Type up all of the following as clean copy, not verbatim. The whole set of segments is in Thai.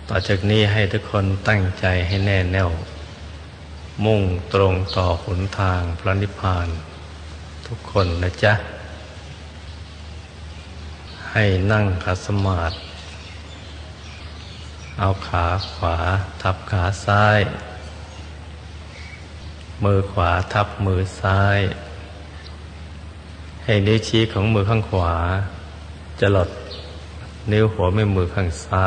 ต่อจากนี้ให้ทุกคนตั้งใจให้แน่แน่วมุ่งตรงต่อหนทางพระนิพพานทุกคนนะจ๊ะให้นั่งขัดสมาธิเอาขาขวาทับขาซ้ายมือขวาทับมือซ้ายให้นิ้วชี้ของมือข้างขวาจรดนิ้วหัวแม่มือข้างซ้า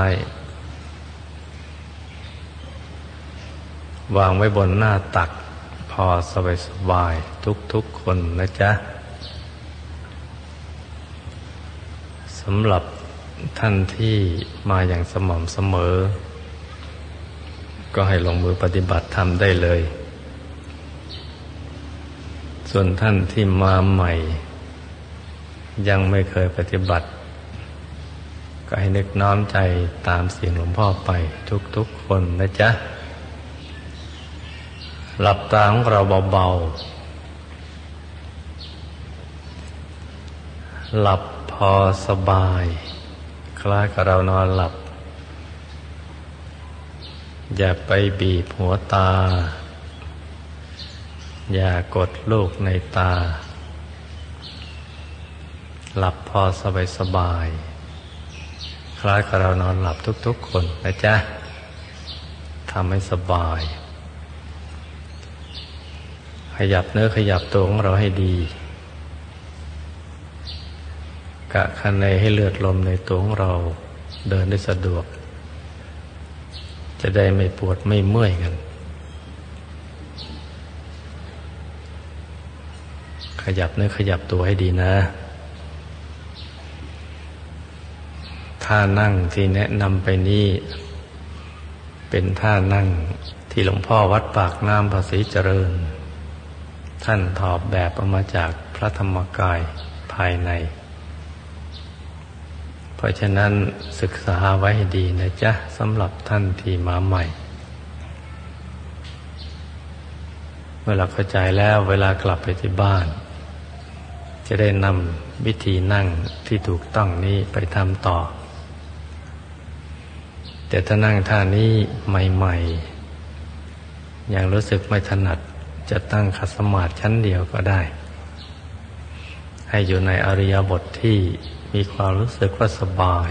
ยวางไว้บนหน้าตักพอสบายๆทุกคนนะจ๊ะสำหรับท่านที่มาอย่างสม่ำเสมอก็ให้ลงมือปฏิบัติธรรมได้เลยส่วนท่านที่มาใหม่ยังไม่เคยปฏิบัติก็ให้นึกน้อมใจตามเสียงหลวงพ่อไปทุกคนนะจ๊ะหลับตาของเราเบาๆหลับพอสบายคล้ายกับเรานอนหลับอย่าไปบีบหัวตาอย่ากดลูกในตาหลับพอสบายคล้ายกับเรานอนหลับทุกคนนะจ๊ะทำให้สบายขยับเนื้อขยับตัวของเราให้ดีกะคันในให้เลือดลมในตัวของเราเดินได้สะดวกจะได้ไม่ปวดไม่เมื่อยกันขยับเนื้อขยับตัวให้ดีนะท่านั่งที่แนะนำไปนี้เป็นท่านั่งที่หลวงพ่อวัดปากน้ำภาษีเจริญท่านถอดแบบเอามาจากพระธรรมกายภายในเพราะฉะนั้นศึกษาไว้ให้ดีนะจ๊ะสำหรับท่านที่มาใหม่เมื่อเราเข้าใจแล้วเวลากลับไปที่บ้านจะได้นำวิธีนั่งที่ถูกต้องนี้ไปทำต่อแต่ถ้านั่งท่านี้ใหม่ๆยังรู้สึกไม่ถนัดจะตั้งขัดสมาธิชั้นเดียวก็ได้ให้อยู่ในอิริยาบถที่มีความรู้สึกว่าสบาย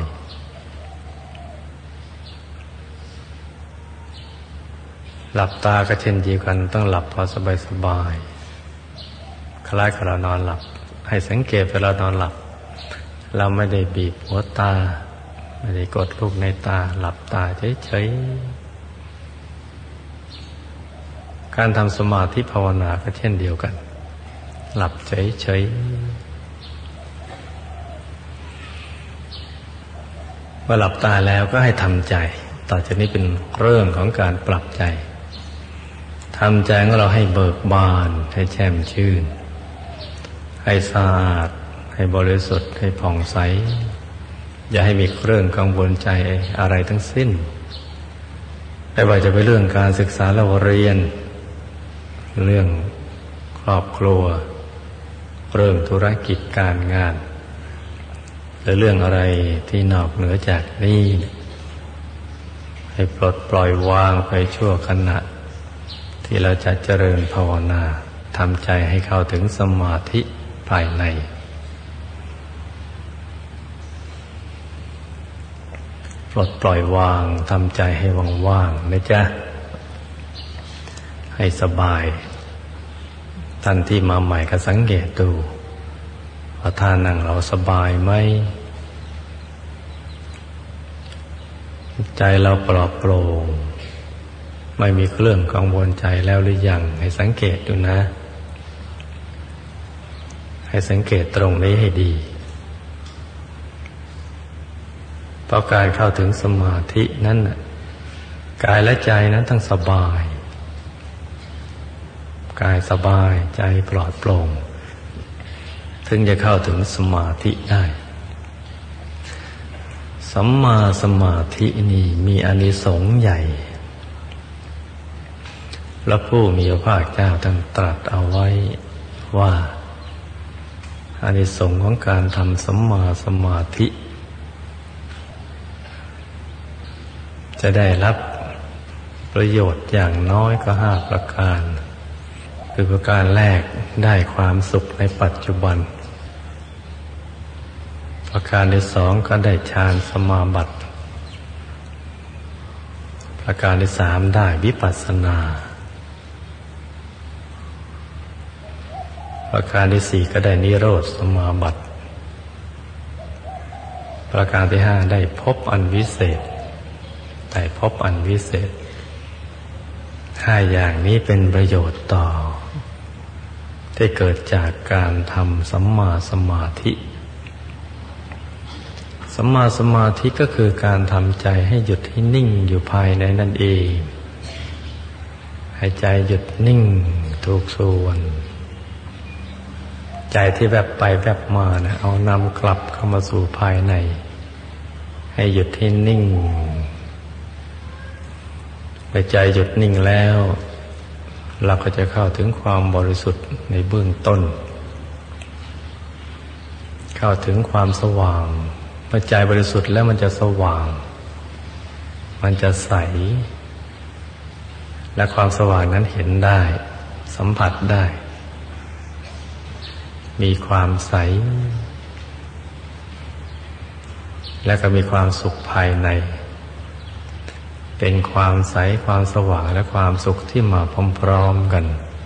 หลับตาก็เช่นเดียวกันต้องหลับพอสบายๆคล้ายกับเรานอนหลับให้สังเกตเวลานอนหลับเราไม่ได้บีบหัวตาไม่ได้กดลูกในตาหลับตาเฉยๆการทำสมาธิภาวนาก็เช่นเดียวกันหลับเฉยๆเมื่อหลับตาแล้วก็ให้ทำใจต่อจากนี้เป็นเรื่องของการปรับใจทำใจของเราให้เบิกบานให้แช่มชื่นให้สะอาดให้บริสุทธิ์ให้ผ่องใสอย่าให้มีเรื่องกังวลใจอะไรทั้งสิ้นไม่ว่าจะเป็นเรื่องการศึกษาและเรียนเรื่องครอบครัวเรื่องธุรกิจการงานหรือเรื่องอะไรที่นอกเหนือจากนี้ให้ปลดปล่อยวางไปชั่วขณะที่เราจะเจริญภาวนาทำใจให้เข้าถึงสมาธิภายในปลดปล่อยวางทำใจให้ว่างๆนะจ๊ะให้สบายท่านที่มาใหม่ก็สังเกตดูว่าท่านั่งเราสบายไหมใจเราปลอดโปร่งไม่มีเครื่องกังวลใจแล้วหรือยังให้สังเกตดูนะให้สังเกตตรงนี้ให้ดีเพราะการเข้าถึงสมาธินั้นกายและใจนั้นต้องสบายกายสบายใจปลอดโปร่งถึงจะเข้าถึงสมาธิได้สัมมาสมาธินี่มีอานิสงส์ใหญ่พระผู้มีพระภาคเจ้าท่านตรัสเอาไว้ว่าอานิสงส์ของการทำสัมมาสมาธิจะได้รับประโยชน์อย่างน้อยก็5 ประการคือประการแรกได้ความสุขในปัจจุบันประการที่2ก็ได้ฌานสมาบัติประการที่3ได้วิปัสสนาประการที่4ก็ได้นิโรธสมาบัติประการที่5ได้พบอันวิเศษได้พบอันวิเศษ5 อย่างนี้เป็นประโยชน์ต่อที่เกิดจากการทำสัมมาสมาธิสัมมาสมาธิก็คือการทำใจให้หยุดให้นิ่งอยู่ภายในนั่นเองให้ใจหยุดนิ่งถูกส่วนใจที่แวบไปแวบมานะเอานำกลับเข้ามาสู่ภายในให้หยุดให้นิ่งเมื่อใจหยุดนิ่งแล้วเราก็จะเข้าถึงความบริสุทธิ์ในเบื้องต้นเข้าถึงความสว่างเมื่อใจบริสุทธิ์แล้วมันจะสว่างมันจะใสและความสว่างนั้นเห็นได้สัมผัสได้มีความใสและก็มีความสุขภายในเป็นความใสความสว่างและความสุขที่มาพร้อมๆกัน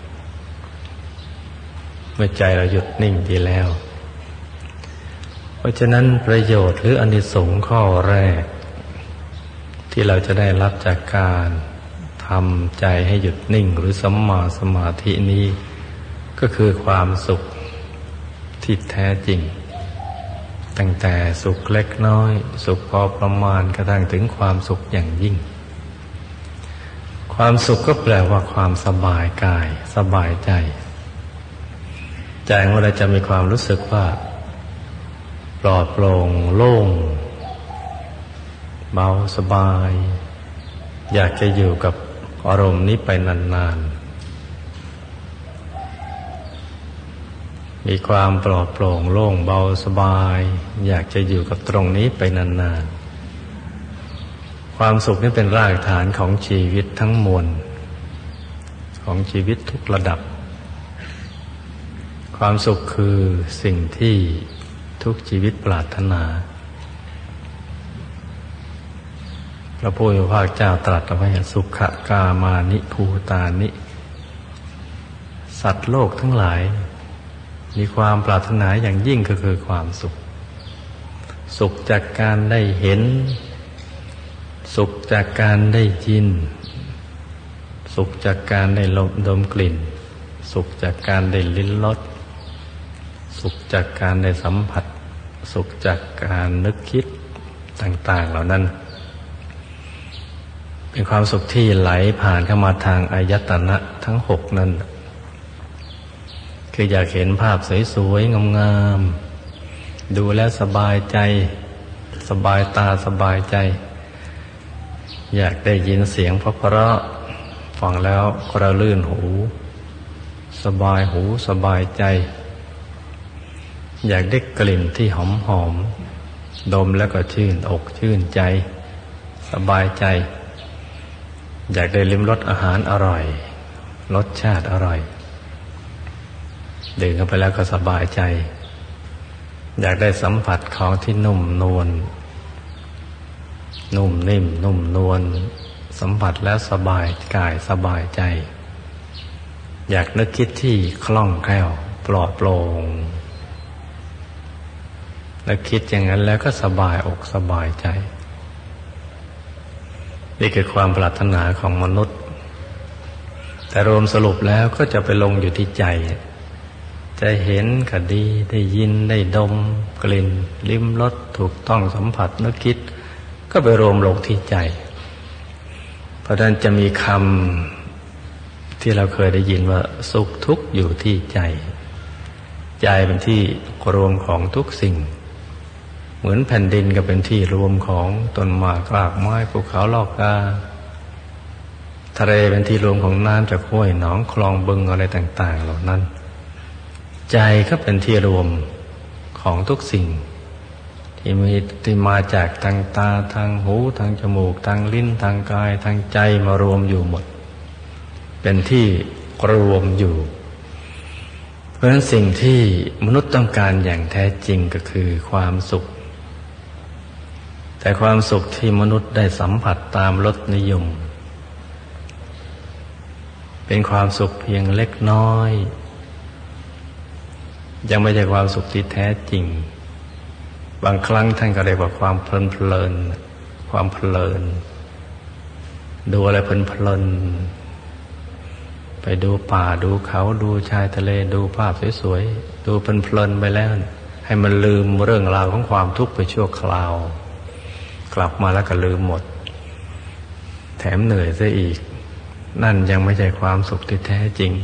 เมื่อใจเราหยุดนิ่งดีแล้วเพราะฉะนั้นประโยชน์หรืออานิสงส์ข้อแรกที่เราจะได้รับจากการทำใจให้หยุดนิ่งหรือสัมมาสมาธินี้ก็คือความสุขที่แท้จริงตั้งแต่สุขเล็กน้อยสุขพอประมาณกระทั่งถึงความสุขอย่างยิ่งความสุขก็แปลว่าความสบายกายสบายใจใจของเราจะมีความรู้สึกว่าปลอดโปร่งโล่งเบาสบายอยากจะอยู่กับอารมณ์นี้ไปนานๆมีความปลอดโปร่งโล่งเบาสบายอยากจะอยู่กับตรงนี้ไปนานๆความสุขนี้เป็นรากฐานของชีวิตทั้งมวลของชีวิตทุกระดับความสุขคือสิ่งที่ทุกชีวิตปรารถนาพระผู้มีพระภาคเจ้าตรัสเอาไว้สุขกามานิภูตานิสัตว์โลกทั้งหลายมีความปรารถนาอย่างยิ่งก็คือความสุขสุขจากการได้เห็นสุขจากการได้ยินสุขจากการได้ดมกลิ่นสุขจากการได้ลิ้มรสสุขจากการได้สัมผัสสุขจากการนึกคิดต่างๆเหล่านั้นเป็นความสุขที่ไหลผ่านเข้ามาทางอายตนะทั้ง6นั้นคืออยากเห็นภาพสวยๆงามๆดูแล้วสบายใจสบายตาสบายใจอยากได้ยินเสียงเพราะๆฟังแล้วกระลื่นหูสบายหูสบายใจอยากได้กลิ่นที่หอมๆดมแล้วก็ชื่นอกชื่นใจสบายใจอยากได้ลิ้มรสอาหารอร่อยรสชาติอร่อยดื่มเข้าไปแล้วก็สบายใจอยากได้สัมผัสของที่นุ่มนวลนุ่มนิ่มนุ่มนวลสัมผัสแล้วสบายกายสบายใจอยากนึกคิดที่คล่องแคล่วปลอดโปร่งนึกคิดอย่างนั้นแล้วก็สบายอกสบายใจนี่คือความปรารถนาของมนุษย์แต่รวมสรุปแล้วก็จะไปลงอยู่ที่ใจจะเห็นก็ดีได้ยินได้ดมกลิ่นลิ้มรสถูกต้องสัมผัสนึกคิดก็ไปรวมลงที่ใจเพราะฉะนั้นจะมีคำที่เราเคยได้ยินว่าสุขทุกข์อยู่ที่ใจใจเป็นที่รวมของทุกสิ่งเหมือนแผ่นดินก็เป็นที่รวมของต้นไม้รากไม้ภูเขาลอกกาทะเลเป็นที่รวมของน้ำจากห้วยหนองคลองบึงอะไรต่างๆเหล่านั้นใจก็เป็นที่รวมของทุกสิ่งที่ที่มาจากทางตาทางหูทางจมูกทางลิ้นทางกายทางใจมารวมอยู่หมดเป็นที่รวมอยู่เพราะฉะนั้นสิ่งที่มนุษย์ต้องการอย่างแท้จริงก็คือความสุขแต่ความสุขที่มนุษย์ได้สัมผัสตามรสนิยมเป็นความสุขเพียงเล็กน้อยยังไม่ใช่ความสุขที่แท้จริงบางครั้งท่านก็เรียกว่าความเพลินความเพลินดูอะไรเพลินไปดูป่าดูเขาดูชายทะเลดูภาพสวยๆดูเพลินไปแล้วให้มันลืมเรื่องราวของความทุกข์ไปชั่วคราวกลับมาแล้วก็ลืมหมดแถมเหนื่อยซะอีกนั่นยังไม่ใช่ความสุขที่แท้จริง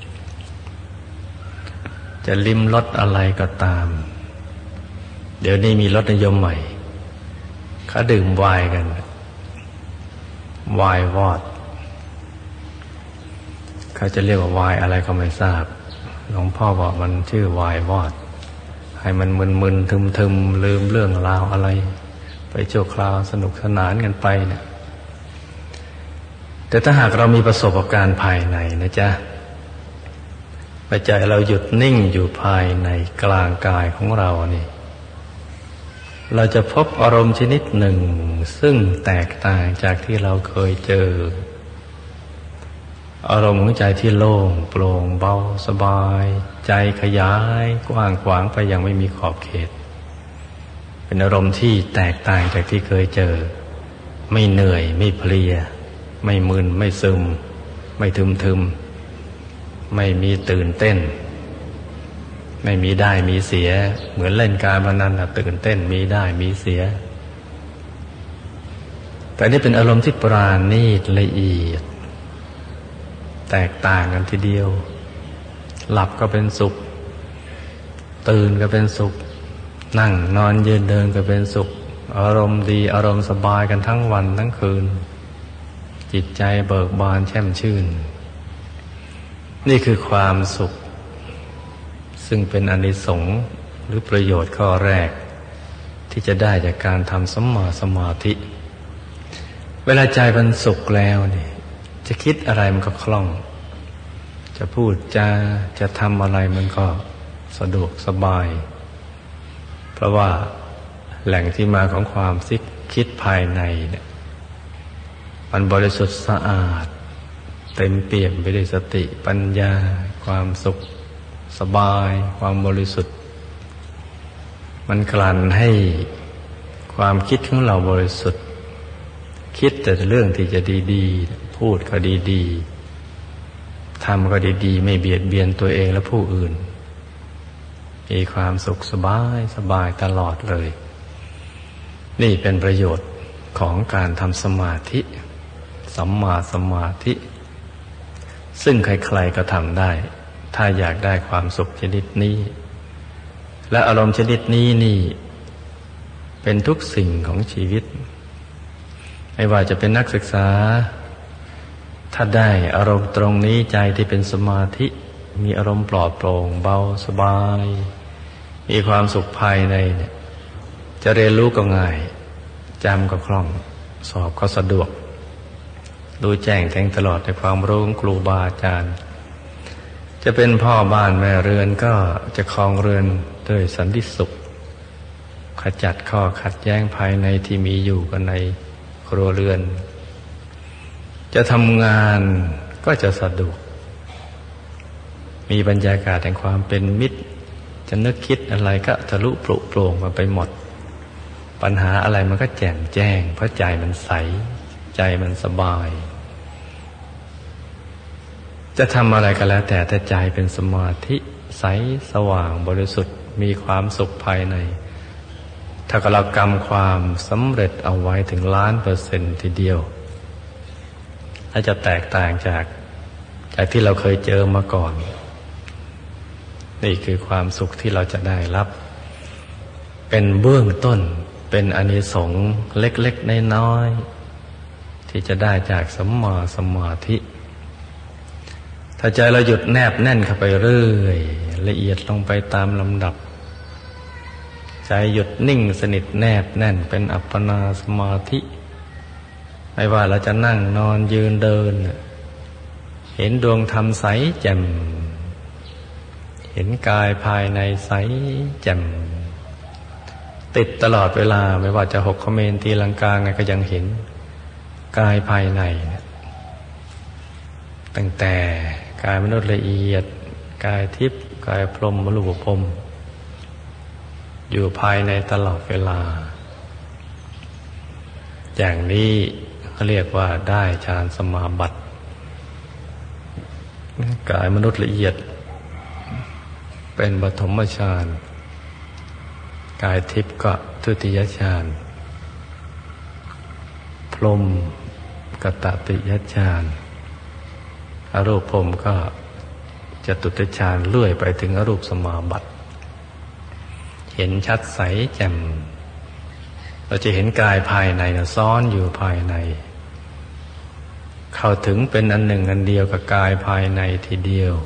จะลิ้มรสอะไรก็ตามเดี๋ยวนี้มีรสนิยมใหม่เขาดื่มไวน์กันไวน์วอดเขาจะเรียกว่าไวน์อะไรก็ไม่ทราบหลวงพ่อบอกมันชื่อไวน์วอดให้มันมึนๆทึมๆลืมเรื่องราวอะไรไปชั่วคราวสนุกสนานกันไปเนี่ยแต่ถ้าหากเรามีประสบการณ์ภายในนะจ๊ะใจเราหยุดนิ่งอยู่ภายในกลางกายของเรานี่เราจะพบอารมณ์ชนิดหนึ่งซึ่งแตกต่างจากที่เราเคยเจออารมณ์ของใจที่โล่งโปร่งเบาสบายใจขยายกว้างขวางไปอย่างไม่มีขอบเขตเป็นอารมณ์ที่แตกต่างจากที่เคยเจอไม่เหนื่อยไม่เพลียไม่มึนไม่ซึมไม่ทึมไม่มีตื่นเต้นไม่มีได้มีเสียเหมือนเล่นการพนันตื่นเต้นมีได้มีเสียแต่นี่เป็นอารมณ์ที่ปราณีตละเอียดแตกต่างกันทีเดียวหลับก็เป็นสุขตื่นก็เป็นสุขนั่งนอนยืนเดินก็เป็นสุขอารมณ์ดีอารมณ์สบายกันทั้งวันทั้งคืนจิตใจเบิกบานแช่มชื่นนี่คือความสุขซึ่งเป็นอานิสงส์หรือประโยชน์ข้อแรกที่จะได้จากการทำสัมมาสมาธิเวลาใจมันสุขแล้วนี่จะคิดอะไรมันก็คล่องจะพูดจะทำอะไรมันก็สะดวกสบายเพราะว่าแหล่งที่มาของความคิดภายในเนี่ยมันบริสุทธิ์สะอาดเต็มเปี่ยมไปด้วยสติปัญญาความสุขสบายความบริสุทธิ์มันกลั่นให้ความคิดของเราบริสุทธิ์คิดแต่เรื่องที่จะดีๆพูดก็ดีๆทำก็ดีๆไม่เบียดเบียนตัวเองและผู้อื่นมีความสุขสบายตลอดเลยนี่เป็นประโยชน์ของการทำสมาธิสัมมาสมาธิซึ่งใครๆก็ทำได้ถ้าอยากได้ความสุขชนิดนี้และอารมณ์ชนิดนี้นี่เป็นทุกสิ่งของชีวิตไม่ว่าจะเป็นนักศึกษาถ้าได้อารมณ์ตรงนี้ใจที่เป็นสมาธิมีอารมณ์ปลอดโปร่งเบาสบายมีความสุขภายในเนี่ยจะเรียนรู้ก็ง่ายจำก็คล่องสอบก็สะดวกรู้แจ้งแทงตลอดในความรู้ของครูบาอาจารย์จะเป็นพ่อบ้านแม่เรือนก็จะครองเรือนด้วยสันติสุขขจัดข้อขัดแย้งภายในที่มีอยู่กันในครัวเรือนจะทำงานก็จะสะดวกมีบรรยากาศแห่งความเป็นมิตรจะนึกคิดอะไรก็ทะลุปลุกโปร่งมาไปหมดปัญหาอะไรมันก็แจ่มแจ้งเพราะใจมันใสใจมันสบายจะทำอะไรก็แล้วแต่ใจเป็นสมาธิใสสว่างบริสุทธิ์มีความสุขภายในถ้าเรากำความสำเร็จเอาไว้ถึง1,000,000%ทีเดียวและจะแตกต่างจากที่เราเคยเจอมาก่อนนี่คือความสุขที่เราจะได้รับเป็นเบื้องต้นเป็นอานิสงส์เล็กๆน้อยๆที่จะได้จากสัมมาสมาธิถ้าใจเราหยุดแนบแน่นเข้าไปเรื่อยละเอียดลงไปตามลำดับใจหยุดนิ่งสนิทแนบแน่นเป็นอัปปนาสมาธิไม่ว่าเราจะนั่งนอนยืนเดินเห็นดวงธรรมใสแจ่มเห็นกายภายในใสแจ่มติดตลอดเวลาไม่ว่าจะหกเขมรตีลังกาไงก็ยังเห็นกายภายในตั้งแต่กายมนุษย์ละเอียดกายทิพย์กายพรหมรูปพรหมอยู่ภายในตลอดเวลาอย่างนี้เขาเรียกว่าได้ฌานสมาบัติกายมนุษย์ละเอียดเป็นปฐมฌานกายทิพย์ก็ทุติยฌานพรหมก็ตติยฌานอรูปพรหมก็จตุตฌานเลื่อยไปถึงอรูปสมาบัติเห็นชัดใสแจ่มเราจะเห็นกายภายในซ้อนอยู่ภายในเข้าถึงเป็นอันหนึ่งอันเดียวกับกายภายในทีเดียว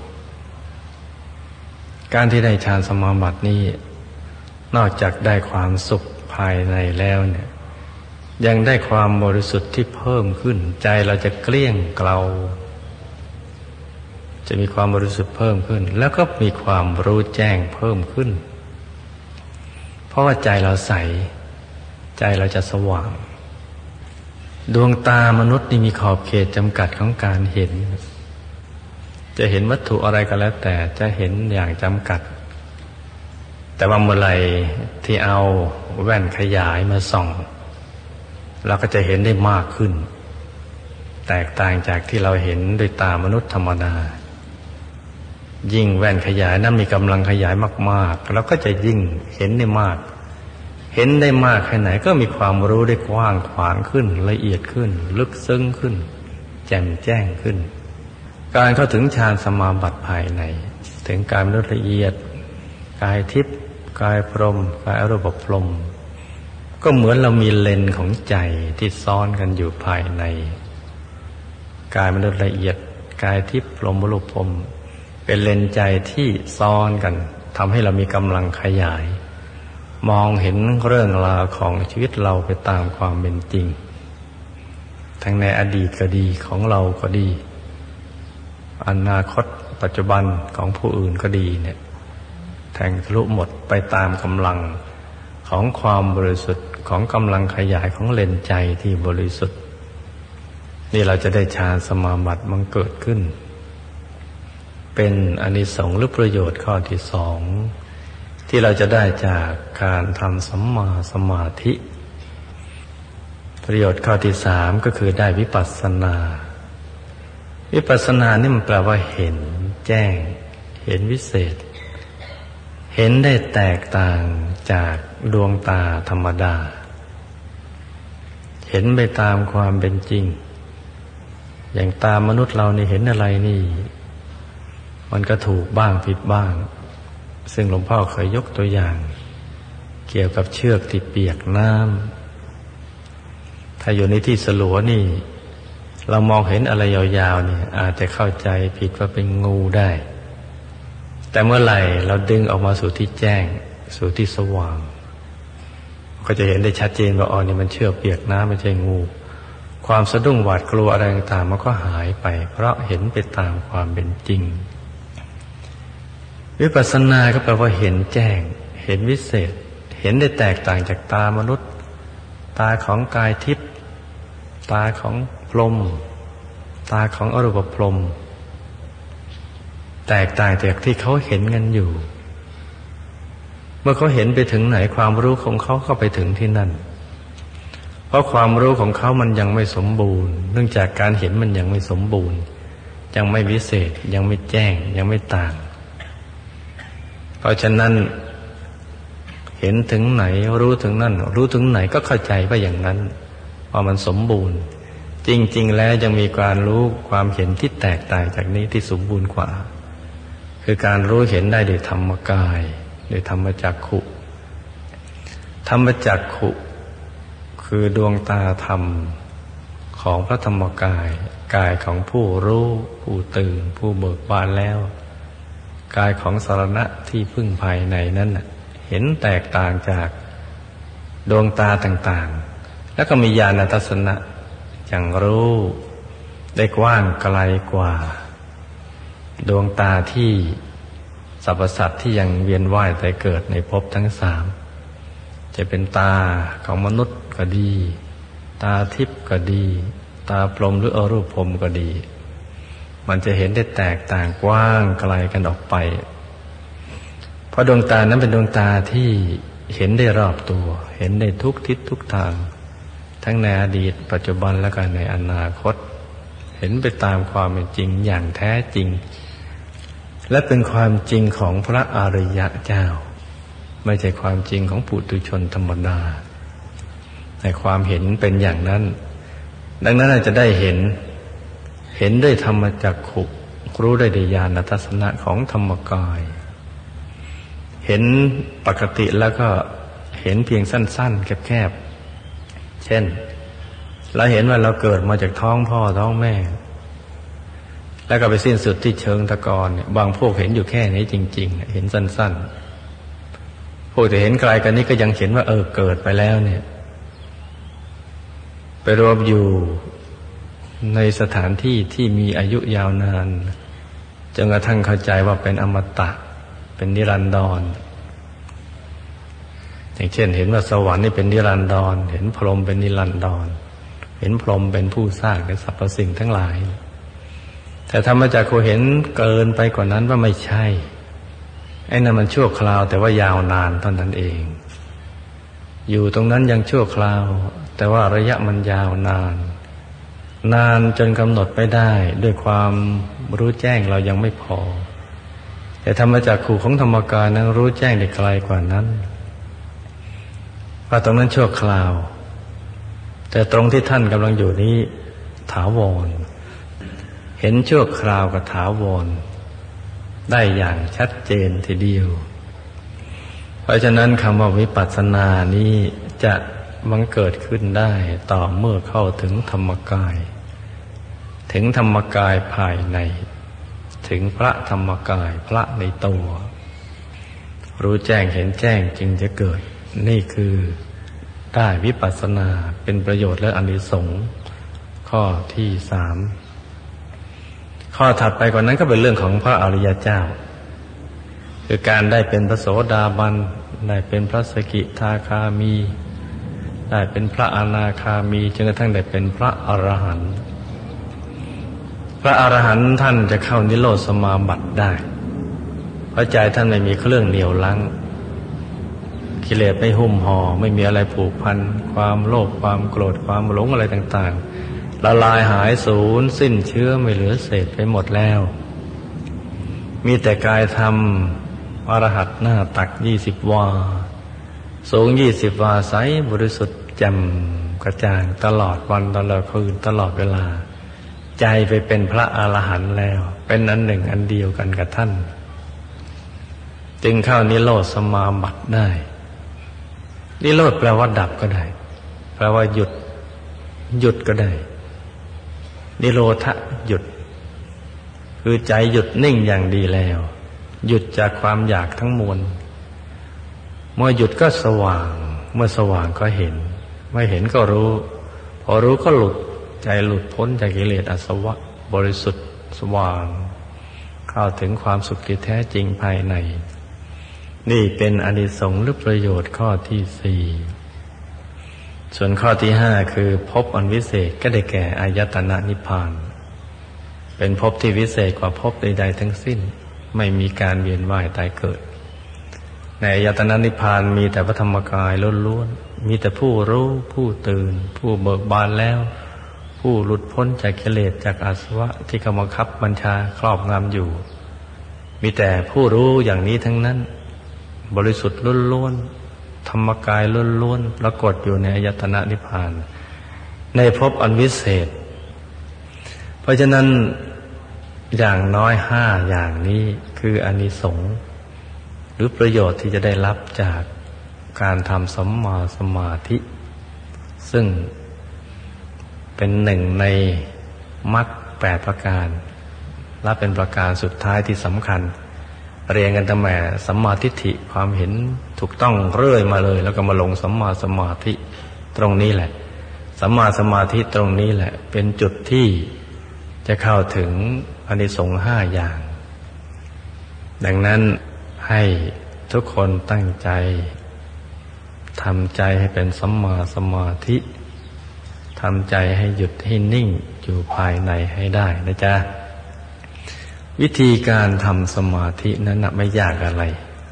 การที่ได้ฌานสมาบัตินี้นอกจากได้ความสุขภายในแล้วเนี่ยยังได้ความบริสุทธิ์ที่เพิ่มขึ้นใจเราจะเกลี้ยงเกลาจะมีความบริสุทธิ์เพิ่มขึ้นแล้วก็มีความรู้แจ้งเพิ่มขึ้นเพราะว่าใจเราใสใจเราจะสว่างดวงตามนุษย์นี่มีขอบเขตจำกัดของการเห็นจะเห็นวัตถุอะไรก็แล้วแต่จะเห็นอย่างจำกัดแต่ว่าเมื่อไหร่ที่เอาแว่นขยายมาส่องเราก็จะเห็นได้มากขึ้นแตกต่างจากที่เราเห็นด้วยตามนุษย์ธรรมดายิ่งแว่นขยายนั้นมีกำลังขยายมากๆเราก็จะยิ่งเห็นได้มากเห็นได้มากแค่ไหนก็มีความรู้ได้กว้างขวางขึ้นละเอียดขึ้นลึกซึ้งขึ้นแจ่มแจ้งขึ้นการเข้าถึงฌานสมาบัติภายในถึงกายมนุษย์ละเอียดกายทิพย์กายพรหมกายอรูปพรหมก็เหมือนเรามีเลนส์ของใจที่ซ้อนกันอยู่ภายในกายมนุษย์ละเอียดกายทิพย์พรหมรูปพรหมเป็นเลนส์ใจที่ซ้อนกันทำให้เรามีกำลังขยายมองเห็นเรื่องราวของชีวิตเราไปตามความเป็นจริงทั้งในอดีตก็ดีของเราก็ดีอนาคตปัจจุบันของผู้อื่นก็ดีเนี่ยแทงทะลุหมดไปตามกำลังของความบริสุทธิ์ของกำลังขยายของเลนส์ใจที่บริสุทธิ์นี่เราจะได้ฌานสมาบัติมันเกิดขึ้นเป็นอานิสงส์หรือประโยชน์ข้อที่สองที่เราจะได้จากการทำสัมมาสมาธิประโยชน์ข้อที่สามก็คือได้วิปัสสนาวิปัสสนานี่มันแปลว่าเห็นแจ้งเห็นวิเศษเห็นได้แตกต่างจากดวงตาธรรมดาเห็นไปตามความเป็นจริงอย่างตามนุษย์เรานี่เห็นอะไรนี่มันก็ถูกบ้างผิดบ้างซึ่งหลวงพ่อเคยยกตัวอย่างเกี่ยวกับเชือกที่เปียกน้ำถ้าอยู่ในที่สลัวนี่เรามองเห็นอะไรยาวๆนี่อาจจะเข้าใจผิดว่าเป็นงูได้แต่เมื่อไหร่เราดึงออกมาสู่ที่แจ้งสู่ที่สว่างก็จะเห็นได้ชัดเจนว่าอ๋อนี่มันเชือกเปียกน้ำไม่ใช่งูความสะดุ้งหวาดกลัวอะไรต่างๆมันก็หายไปเพราะเห็นไปตามความเป็นจริงวิปัสสนาก็แปลว่าเห็นแจ้งเห็นวิเศษเห็นได้แตกต่างจากตามนุษย์ตาของกายทิพย์ตาของพรหมตาของอรูปพรหมแตกต่างจากที่เขาเห็นกันอยู่เมื่อเขาเห็นไปถึงไหนความรู้ของเขาก็ไปถึงที่นั่นเพราะความรู้ของเขามันยังไม่สมบูรณ์เนื่องจากการเห็นมันยังไม่สมบูรณ์ยังไม่วิเศษยังไม่แจ้งยังไม่ต่างเพราะฉะนั้นเห็นถึงไหนรู้ถึงนั่นรู้ถึงไหนก็เข้าใจว่าอย่างนั้นว่ามันสมบูรณ์จริงๆแล้วยังมีการรู้ความเห็นที่แตกต่างจากนี้ที่สมบูรณ์กว่าคือการรู้เห็นได้โดยธรรมกายโดยธรรมจักขุธรรมจักขุคือดวงตาธรรมของพระธรรมกายกายของผู้รู้ผู้ตื่นผู้เบิกบานแล้วกายของสรณะที่พึ่งภายในนั้นเห็นแตกต่างจากดวงตาต่างๆแล้วก็มีญาณทัศนะอย่างรู้ได้กว้างไกลกว่าดวงตาที่สรรพสัตว์ที่ยังเวียนว่ายแต่เกิดในภพทั้งสามจะเป็นตาของมนุษย์ก็ดีตาทิพย์ก็ดีตาพรหมหรืออรูปพรหมก็ดีมันจะเห็นได้แตกต่างกว้างไกลกันออกไปเพราะดวงตานั้นเป็นดวงตาที่เห็นได้รอบตัวเห็นได้ทุกทิศทุกทางทั้งในอดีตปัจจุบันและก็ในอนาคตเห็นไปตามความเป็นจริงอย่างแท้จริงและเป็นความจริงของพระอริยเจ้าไม่ใช่ความจริงของปุถุชนธรรมดาแต่ความเห็นเป็นอย่างนั้นดังนั้นอาจจะได้เห็นด้วยธรรมจักขุรู้ได้ด้วยญาณทัศนะของธรรมกายเห็นปกติแล้วก็เห็นเพียงสั้นๆแคบๆเช่นเราเห็นว่าเราเกิดมาจากท้องพ่อท้องแม่แล้วก็ไปสิ้นสุดที่เชิงตะกอนบางพวกเห็นอยู่แค่นี้จริงๆเห็นสั้นๆพวกที่เห็นไกลกันนี้ก็ยังเห็นว่าเกิดไปแล้วเนี่ยไปรวมอยู่ในสถานที่ที่มีอายุยาวนานจนกระทั่งเข้าใจว่าเป็นอมตะเป็นนิรันดรอย่างเช่นเห็นว่าสวรรค์นี่เป็นนิรันดรเห็นพรหมเป็นนิรันดรเห็นพรหมเป็นผู้สร้างสรรพสิ่งทั้งหลายแต่ธรรมจักขุเห็นเกินไปกว่านั้นว่าไม่ใช่ไอ้นั่นมันชั่วคราวแต่ว่ายาวนานเท่านั้นเองอยู่ตรงนั้นยังชั่วคราวแต่ว่าระยะมันยาวนานจนกำหนดไม่ได้ด้วยความรู้แจ้งเรายังไม่พอแต่ธรรมจักขุของธรรมกายนั้นรู้แจ้งได้ไกลกว่านั้นเพราะตรงนั้นชั่วคราวแต่ตรงที่ท่านกำลังอยู่นี้ถาวรเห็นชั่วคราวกับถาวรได้อย่างชัดเจนทีเดียวเพราะฉะนั้นคำว่าวิปัสสนานี้จะบังเกิดขึ้นได้ต่อเมื่อเข้าถึงธรรมกายถึงธรรมกายภายในถึงพระธรรมกายพระในตัวรู้แจ้งเห็นแจ้งจึงจะเกิดนี่คือได้วิปัสสนาเป็นประโยชน์และอานิสงส์ข้อที่3ข้อถัดไปกว่านั้นก็เป็นเรื่องของพระอริยเจ้าคือการได้เป็นพระโสดาบันได้เป็นพระสกิทาคามีได้เป็นพระอนาคามีจนกระทั่งได้เป็นพระอรหันต์พระอรหันต์ท่านจะเข้านิโรธสมาบัติได้เพราะใจท่านไม่มีเครื่องเหนี่ยวรั้งกิเลสไม่หุ้มห่อไม่มีอะไรผูกพันความโลภความโกรธความหลงอะไรต่างๆละลายหายสูญสิ้นเชื้อไม่เหลือเศษไปหมดแล้วมีแต่กายธรรมอรหัตหน้าตัก20 วาสูง20 วาใสบริสุทธิ์แจ่มกระจ่างตลอดวันตลอดคืนตลอดเวลาใจไปเป็นพระอรหันต์แล้วเป็นอันหนึ่งอันเดียวกันกับท่านจึงเข้านิโรธสมาบัติได้นิโรธแปลว่าดับก็ได้แปลว่าหยุดก็ได้นิโรธะหยุดคือใจหยุดนิ่งอย่างดีแล้วหยุดจากความอยากทั้งมวลเมื่อหยุดก็สว่างเมื่อสว่างก็เห็นไม่เห็นก็รู้พอรู้ก็หลุดใจหลุดพ้นจากกิเลสอาสวะบริสุทธิ์สว่างเข้าถึงความสุขที่แท้จริงภายในนี่เป็นอานิสงส์หรือประโยชน์ข้อที่4ส่วนข้อที่5คือภพอันวิเศษก็ได้แก่อายตนะนิพพานเป็นภพที่วิเศษกว่าภพใดๆทั้งสิ้นไม่มีการเวียนว่ายตายเกิดในอายตนะนิพพานมีแต่พระธรรมกายล้วนๆมีแต่ผู้รู้ผู้ตื่นผู้เบิกบานแล้วผู้หลุดพ้นจากกิเลสจากอาสวะที่กำบังคับบัญชาครอบงำอยู่มีแต่ผู้รู้อย่างนี้ทั้งนั้นบริสุทธิ์ล้วนๆธรรมกายล้วนๆปรากฏอยู่ในอายตนะนิพพานในภพอันวิเศษเพราะฉะนั้นอย่างน้อย5อย่างนี้คืออานิสงส์หรือประโยชน์ที่จะได้รับจากการทำสัมมาสมาธิซึ่งเป็นหนึ่งในมรรค8 ประการและเป็นประการสุดท้ายที่สำคัญเรียนกันตั้งแต่สัมมาทิฏฐิความเห็นถูกต้องเรื่อยมาเลยแล้วก็มาลงสัมมาสมาธิตรงนี้แหละสัมมาสมาธิตรงนี้แหละเป็นจุดที่จะเข้าถึงอานิสงส์5อย่างดังนั้นให้ทุกคนตั้งใจทำใจให้เป็นสัมมาสมาธิทำใจให้หยุดให้นิ่งอยู่ภายในให้ได้นะจ๊ะวิธีการทำสมาธินั้นไม่ยากอะไร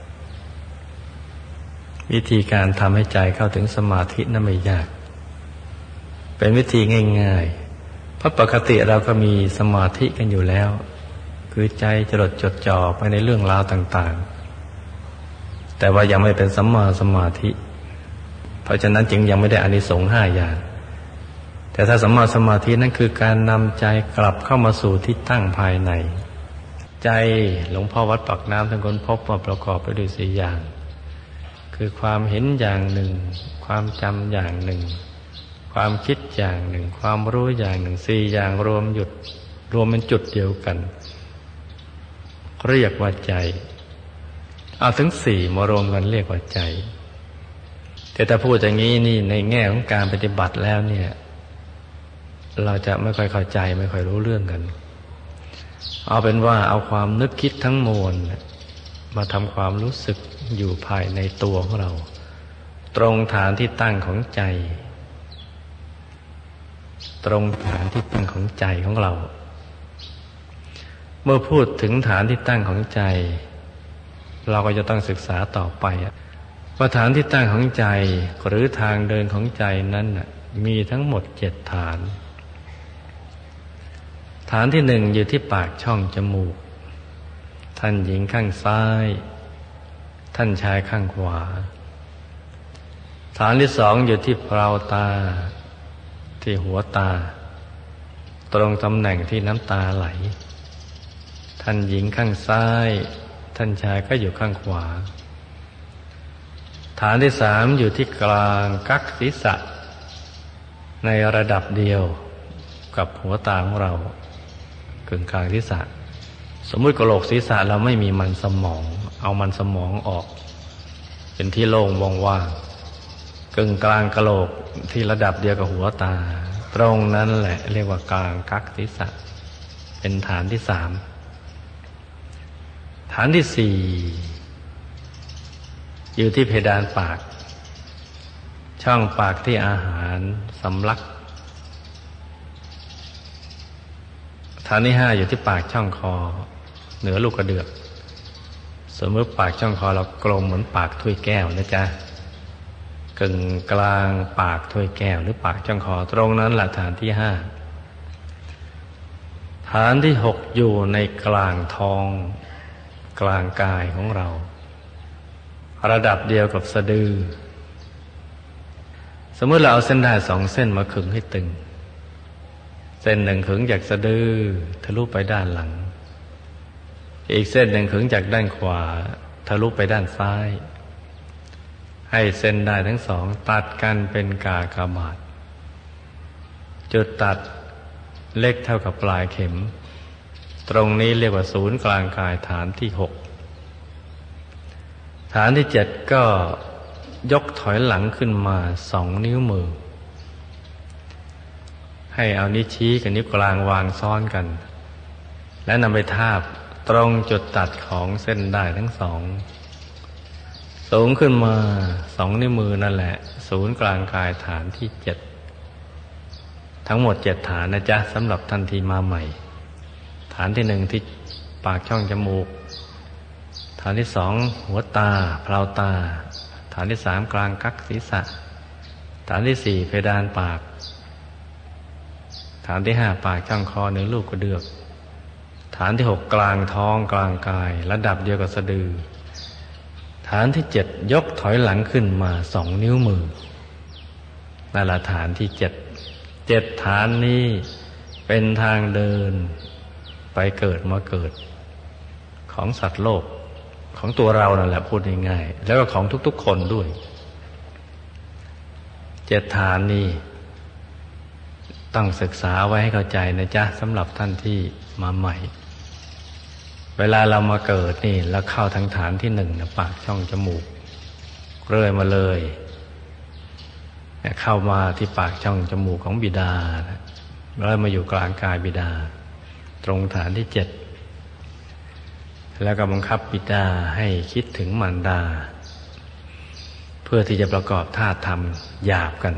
วิธีการทำให้ใจเข้าถึงสมาธินั้นไม่ยากเป็นวิธีง่ายๆเพราะปกติเราก็มีสมาธิกันอยู่แล้วคือใจจดจ่อไปในเรื่องราวต่างๆแต่ว่ายังไม่เป็นสัมมาสมาธิเพราะฉะนั้นจึงยังไม่ได้อานิสงส์5อย่างแต่ถ้าสัมมาสมาธินั้นคือการนำใจกลับเข้ามาสู่ที่ตั้งภายในใจหลวงพ่อวัดปากน้ำท่านค้นพบว่าประกอบไปด้วย4อย่างคือความเห็นอย่างหนึ่งความจำอย่างหนึ่งความคิดอย่างหนึ่งความรู้อย่างหนึ่ง4อย่างรวมเป็นจุดเดียวกันเรียกว่าใจเอาถึง4มารวมกันเรียกว่าใจแต่ถ้าพูดอย่างนี้นี่ในแง่ของการปฏิบัติแล้วเนี่ยเราจะไม่ค่อยเข้าใจไม่ค่อยรู้เรื่องกันเอาเป็นว่าเอาความนึกคิดทั้งมวลมาทำความรู้สึกอยู่ภายในตัวของเราตรงฐานที่ตั้งของใจตรงฐานที่ตั้งของใจของเราเมื่อพูดถึงฐานที่ตั้งของใจเราก็จะต้องศึกษาต่อไปว่าฐานที่ตั้งของใจหรือทางเดินของใจนั้นมีทั้งหมด7ฐานฐานที่1อยู่ที่ปากช่องจมูกท่านหญิงข้างซ้ายท่านชายข้างขวาฐานที่2อยู่ที่เปลาตาที่หัวตาตรงตำแหน่งที่น้ำตาไหลท่านหญิงข้างซ้ายท่านชายก็อยู่ข้างขวาฐานที่3อยู่ที่กลางกั๊กศีรษะในระดับเดียวกับหัวตาของเรากึ่งกลางศีรษะสมมุติกะโหลกศีรษะเราไม่มีมันสมองเอามันสมองออกเป็นที่โล่งว่างๆกึ่งกลางกะโหลกที่ระดับเดียวกับหัวตาตรงนั้นแหละเรียกว่ากลางกั๊กศีรษะเป็นฐานที่3ฐานที่4อยู่ที่เพดานปากช่องปากที่อาหารสำลักฐานที่5อยู่ที่ปากช่องคอเหนือลูกกระเดือกสมมติปากช่องคอเรากลมเหมือนปากถ้วยแก้วนะจ๊ะกึ่งกลางปากถ้วยแก้วหรือปากช่องคอตรงนั้นแหละฐานที่5ฐานที่6อยู่ในกลางท้องกลางกายของเราระดับเดียวกับสะดือสมมติเราเอาเส้นได้2เส้นมาขึงให้ตึงเส้นหนึ่งขึงจากสะดือทะลุไปด้านหลังอีกเส้นหนึ่งขึงจากด้านขวาทะลุไปด้านซ้ายให้เส้นได้ทั้งสองตัดกันเป็นกากบาทจุดตัดเล็กเท่ากับปลายเข็มตรงนี้เรียกว่าศูนย์กลางกายฐานที่6ฐานที่7ก็ยกถอยหลังขึ้นมา2นิ้วมือให้เอานิ้วชี้กับนิ้วกลางวางซ้อนกันและนำไปทาบตรงจุดตัดของเส้นได้ทั้งสองสูงขึ้นมา2นิ้วมือนั่นแหละศูนย์กลางกายฐานที่7ทั้งหมด7ฐานนะจ๊ะสำหรับท่านที่มาใหม่ฐานที่1ที่ปากช่องจมูกฐานที่2หัวตาเพลาตาฐานที่3กลางกั๊กศีรษะฐานที่4เพดานปากฐานที่5ปากช่องคอเหนือลูกกระเดือกฐานที่6กลางท้องกลางกายระดับเดียวกับสะดือฐานที่7ยกถอยหลังขึ้นมา2นิ้วมือนั่นแหละฐานที่7ฐานนี้เป็นทางเดินไปเกิดมาเกิดของสัตว์โลกของตัวเรานั่นแหละพูดง่ายๆแล้วก็ของทุกๆคนด้วย7ฐานนี้ต้องศึกษาไว้ให้เข้าใจนะจ๊ะสำหรับท่านที่มาใหม่เวลาเรามาเกิดนี่เราเข้าทางฐานที่หนึ่งนะปากช่องจมูกเรื่อยมาเลยเข้ามาที่ปากช่องจมูกของบิดาแล้วมาอยู่กลางกายบิดาตรงฐานที่7แล้วก็บังคับบิดาให้คิดถึงมารดาเพื่อที่จะประกอบธาตุธรรมหยาบกัน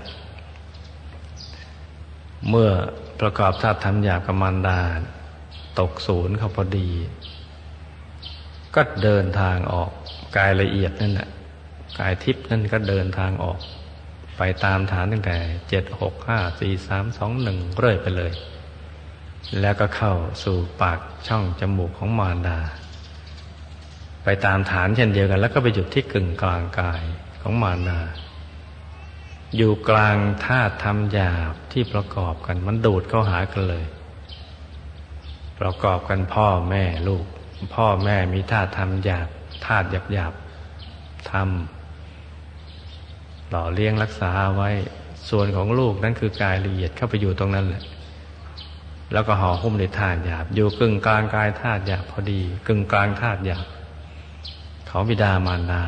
เมื่อประกอบธาตุธรรมหยาบกับมารดาตกศูนย์เข้าพอดีก็เดินทางออกกายละเอียดนั่นแหละกายทิพย์นั่นก็เดินทางออกไปตามฐานตั้งแต่7 6 5 4 3 2 1เรื่อยไปเลยแล้วก็เข้าสู่ปากช่องจมูกของมารดาไปตามฐานเช่นเดียวกันแล้วก็ไปหยุดที่กึ่งกลางกายของมารดาอยู่กลางธาตุธรรมหยาบที่ประกอบกันมันดูดเข้าหากันเลยประกอบกันพ่อแม่ลูกพ่อแม่มีธาตุธรรมหยาบธาตุหยาบธรรมหล่อเลี้ยงรักษาไว้ส่วนของลูกนั้นคือกายละเอียดเข้าไปอยู่ตรงนั้นแหละแล้วก็ห่อหุ้มในธาตุหยาบอยู่กึ่งกลางกายธาตุหยาบพอดีกึ่งกลางธาตุหยาบของบิดามารดา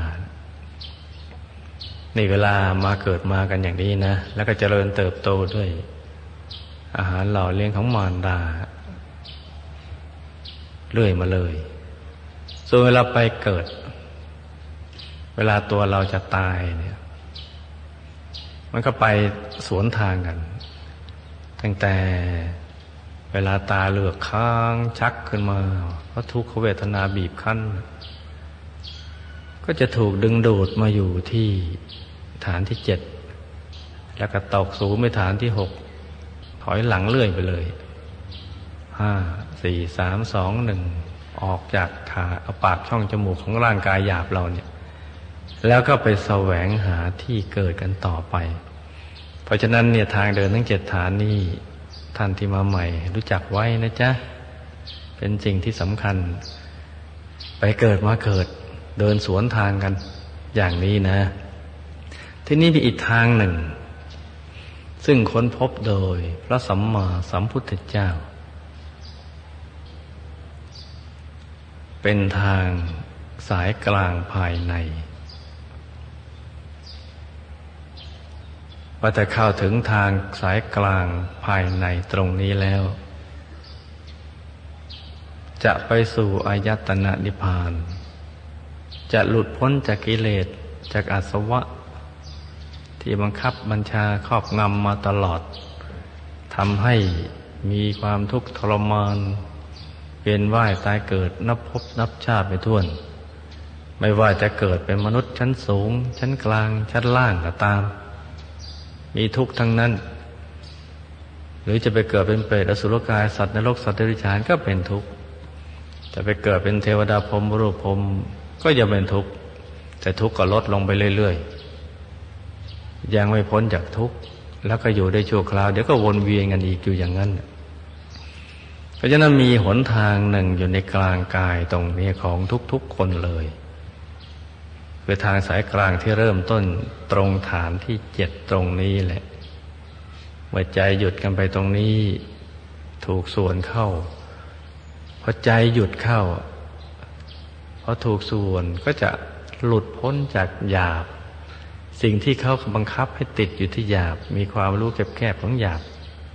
นี่เวลามาเกิดมากันอย่างนี้นะแล้วก็เจริญเติบโตด้วยอาหารหล่อเลี้ยงของมารดาเรื่อยมาเลยส่วนเวลาไปเกิดเวลาตัวเราจะตายเนี่ยมันก็ไปสวนทางกันตั้งแต่เวลาตาเหลือกค้างชักขึ้นมาเพราะทุกขเวทนาบีบคั้นก็จะถูกดึงดูดมาอยู่ที่ฐานที่7แล้วก็ตกสูงไปฐานที่6ถอยหลังเรื่อยไปเลย5 4 3 2 1ออกจากปากช่องจมูกของร่างกายหยาบเราเนี่ยแล้วก็ไปแสวงหาที่เกิดกันต่อไปเพราะฉะนั้นเนี่ยทางเดินทั้ง7ฐานนี้ท่านที่มาใหม่รู้จักไว้นะจ๊ะเป็นสิ่งที่สำคัญไปเกิดมาเกิดเดินสวนทางกันอย่างนี้นะที่นี่มีอีกทางหนึ่งซึ่งค้นพบโดยพระสัมมาสัมพุทธเจ้าเป็นทางสายกลางภายในว่าแต่เข้าถึงทางสายกลางภายในตรงนี้แล้วจะไปสู่อายตนะนิพพานจะหลุดพ้นจากกิเลสจากอาสวะที่บังคับบัญชาครอบงำมาตลอดทำให้มีความทุกข์ทรมานเวียนว่ายตายเกิดนับพบนับชาติไปทั่วไม่ว่าจะเกิดเป็นมนุษย์ชั้นสูงชั้นกลางชั้นล่างก็ตามมีทุกข์ทั้งนั้นหรือจะไปเกิดเป็นเปรตอสุรกายสัตว์นรกสัตว์เดรัจฉานก็เป็นทุกข์จะไปเกิดเป็นเทวดาพรหมรูปพรหมก็ยังเป็นทุกข์แต่ทุกข์ก็ลดลงไปเรื่อยๆยังไม่พ้นจากทุกข์แล้วก็อยู่ได้ชั่วคราวเดี๋ยวก็วนเวียนกันอีกอยู่อย่างนั้นเพราะฉะนั้นมีหนทางหนึ่งอยู่ในกลางกายตรงนี้ของทุกๆคนเลยคือทางสายกลางที่เริ่มต้นตรงฐานที่7ตรงนี้แหละเมื่อใจหยุดกันไปตรงนี้ถูกส่วนเข้าพอใจหยุดเข้าพอถูกส่วนก็จะหลุดพ้นจากหยาบสิ่งที่เขาบังคับให้ติดอยู่ที่หยาบมีความรู้แคบๆของหยาบ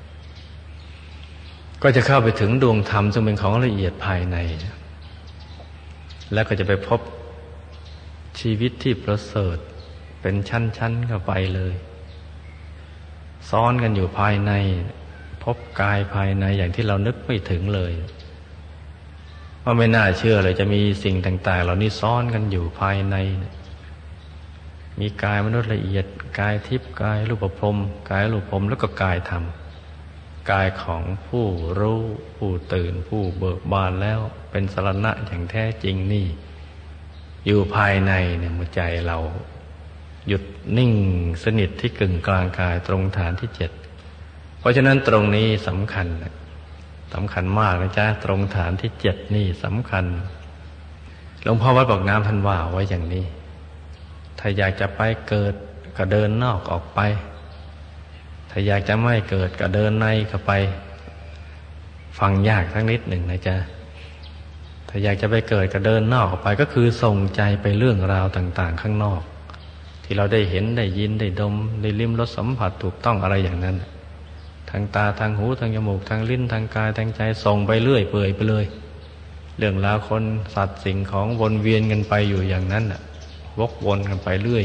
ก็จะเข้าไปถึงดวงธรรมซึ่งเป็นของละเอียดภายในแล้วก็จะไปพบชีวิตที่ประเสริฐเป็นชั้นๆเข้าไปเลยซ้อนกันอยู่ภายในพบกายภายในอย่างที่เรานึกไม่ถึงเลยว่าไม่น่าเชื่อเลยจะมีสิ่งต่างๆเหล่านี้ซ้อนกันอยู่ภายในมีกายมนุษย์ละเอียดกายทิพย์กายรูปพรหมกายรูปพรหมแล้วก็กายธรรมกายของผู้รู้ผู้ตื่นผู้เบิกบานแล้วเป็นสรณะอย่างแท้จริงนี่อยู่ภายในเนี่ยเมื่อใจเราหยุดนิ่งสนิทที่กึ่งกลางกายตรงฐานที่7เพราะฉะนั้นตรงนี้สำคัญมากนะจ๊ะตรงฐานที่7นี่สำคัญหลวงพ่อวัดปากน้ำท่านว่าไว้อย่างนี้ถ้าอยากจะไปเกิดก็เดินนอกออกไปถ้าอยากจะไม่เกิดก็เดินในเข้าไปฟังยากสักนิดหนึ่งนะจ๊ะถ้าอยากจะไปเกิดก็เดินนอกออกไปก็คือส่งใจไปเรื่องราวต่างๆข้างนอกที่เราได้เห็นได้ยินได้ดมได้ลิ้มรสสัมผัสถูกต้องอะไรอย่างนั้นทางตาทางหูทางจมูกทางลิ้นทางกายทางใจส่งไปเรื่อยเปื่อยไปเลยเรื่องราวคนสัตว์สิ่งของวนเวียนกันไปอยู่อย่างนั้นวกวนกันไปเรื่อย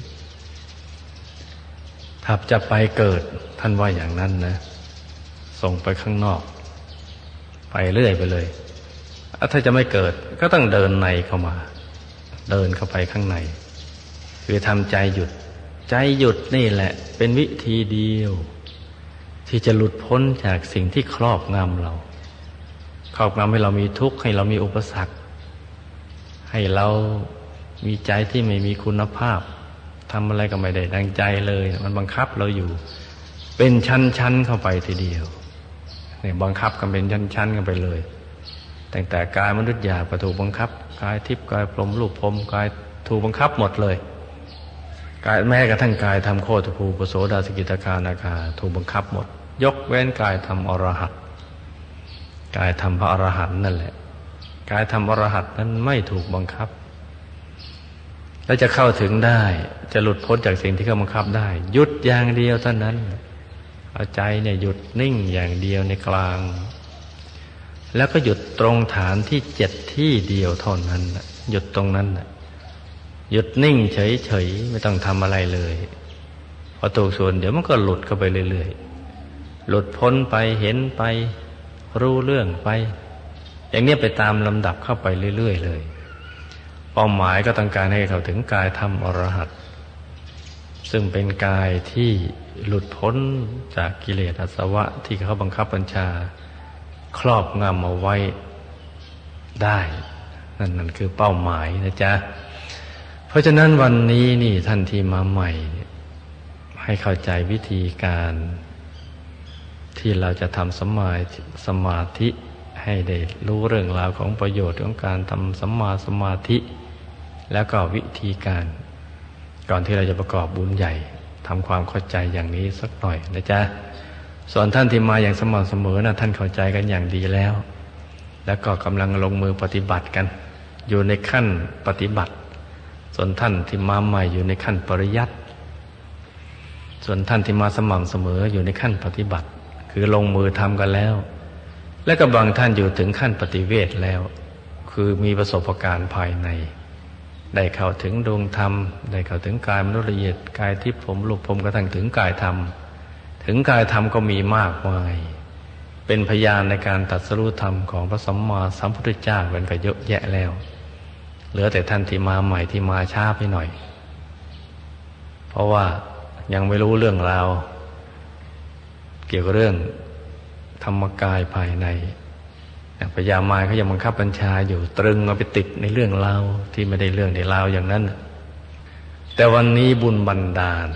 ถ้าจะไปเกิดท่านว่าอย่างนั้นนะส่งไปข้างนอกไปเรื่อยไปเลยถ้าจะไม่เกิดก็ต้องเดินในเข้ามาเดินเข้าไปข้างในคือทำใจหยุดใจหยุดนี่แหละเป็นวิธีเดียวที่จะหลุดพ้นจากสิ่งที่ครอบงำเราครอบงำให้เรามีทุกข์ให้เรามีอุปสรรคให้เรามีใจที่ไม่มีคุณภาพทำอะไรก็ไม่ได้ดังใจเลยมันบังคับเราอยู่เป็นชั้นๆเข้าไปทีเดียวเนี่ยบังคับกันเป็นชั้นๆกันไปเลยตั้งแต่กายมนุษย์หยาบก็ถูกบังคับกายทิพย์กายพรหมรูปพรหมกายถูกบังคับหมดเลยกายแม้กระทั่งกายธรรมโคตภูปโสดาสกิทาคานาคาถูกบังคับหมดยกเว้นกายธรรมอรหัตกายธรรมพระอรหันต์นั่นแหละกายธรรมอรหัตนั้นไม่ถูกบังคับและจะเข้าถึงได้จะหลุดพ้นจากสิ่งที่เขาบังคับได้หยุดอย่างเดียวเท่านั้นเอาใจเนี่ยหยุดนิ่งอย่างเดียวในกลางแล้วก็หยุดตรงฐานที่7ที่เดียวเท่านั้นหยุดตรงนั้นหยุดนิ่งเฉยๆไม่ต้องทำอะไรเลยพอถูกส่วนเดี๋ยวมันก็หลุดเข้าไปเรื่อยๆหลุดพ้นไปเห็นไปรู้เรื่องไปอย่างนี้ไปตามลำดับเข้าไปเรื่อยๆเลยเป้าหมายก็ต้องการให้เขาถึงกายธรรมอรหัตซึ่งเป็นกายที่หลุดพ้นจากกิเลสอาสวะที่เขาบังคับบัญชาครอบงำเอาไว้ได้นั่นคือเป้าหมายนะจ๊ะเพราะฉะนั้นวันนี้นี่ท่านที่มาใหม่ให้เข้าใจวิธีการที่เราจะทำสมาธิให้ได้รู้เรื่องราวของประโยชน์ของการทำสัมมาสมาธิแล้วก็วิธีการก่อนที่เราจะประกอบบุญใหญ่ทำความเข้าใจอย่างนี้สักหน่อยนะจ๊ะส่วนท่านที่มาอย่างสม่ำเสมอนะท่านเข้าใจกันอย่างดีแล้วก็กำลังลงมือปฏิบัติกันอยู่ในขั้นปฏิบัติส่วนท่านที่มาใหม่อยู่ในขั้นปริยัติส่วนท่านที่มาสม่ำเสมออยู่ในขั้นปฏิบัติคือลงมือทำกันแล้วและก็บางท่านอยู่ถึงขั้นปฏิเวทแล้วคือมีประสบการณ์ภายในได้เข้าถึงดวงธรรมได้เข้าถึงกายมนุษย์ละเอียดกายทิพย์พรหมรูปพรหมกระทั่งถึงกายธรรมถึงกายธรรมก็มีมากมายเป็นพยานในการตรัสรู้ธรรมของพระสัมมาสัมพุทธเจ้าเป็นก็เยอะแยะแล้วเหลือแต่ท่านที่มาใหม่ที่มาช้าไปหน่อยเพราะว่ายังไม่รู้เรื่องราวเกี่ยวกับเรื่องธรรมกายภายในพญามารเขายังบังคับบัญชาอยู่ตรึงเอาไปติดในเรื่องราวที่ไม่ได้เรื่องในราวอย่างนั้นแต่วันนี้บุญบันดาล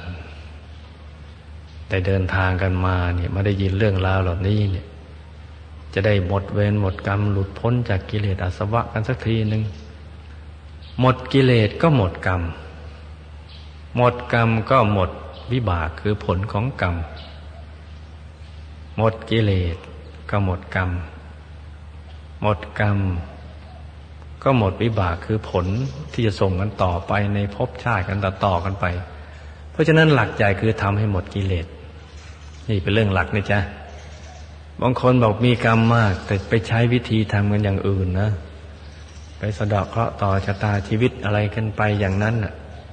ได้เดินทางกันมาเนี่ยมาได้ยินเรื่องราวเหล่านี้เนี่ยจะได้หมดเวรหมดกรรมหลุดพ้นจากกิเลสอาสวะกันสักทีนึงหมดกิเลสก็หมดกรรมหมดกรรมก็หมดวิบากคือผลของกรรมหมดกิเลสก็หมดกรรมหมดกรรมก็หมดวิบากคือผลที่จะส่งกันต่อไปในภพชาติกันต่อกันไปเพราะฉะนั้นหลักใจคือทำให้หมดกิเลสนี่เป็นเรื่องหลักนะจ๊ะบางคนบอกมีกรรมมากแต่ไปใช้วิธีทำกันอย่างอื่นนะไปสะเดาะเคราะห์ต่อชะตาชีวิตอะไรกันไปอย่างนั้นน่ะ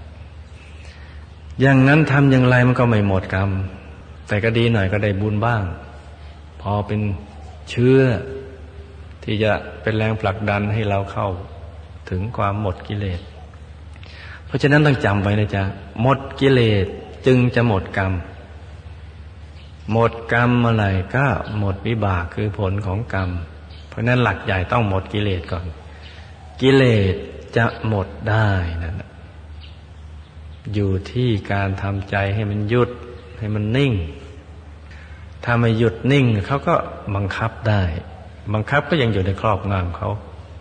อย่างนั้นทำอย่างไรมันก็ไม่หมดกรรมแต่ก็ดีหน่อยก็ได้บุญบ้างพอเป็นเชื้อที่จะเป็นแรงผลักดันให้เราเข้าถึงความหมดกิเลสเพราะฉะนั้นต้องจำไว้นะจ๊ะหมดกิเลสจึงจะหมดกรรมหมดกรรมเมื่อไหร่ก็หมดวิบากคือผลของกรรมเพราะนั้นหลักใหญ่ต้องหมดกิเลสก่อนกิเลสจะหมดได้นั่นอยู่ที่การทำใจให้มันหยุดให้มันนิ่งถ้าไม่หยุดนิ่งเขาก็บังคับได้บังคับก็ยังอยู่ในครอบงำเขา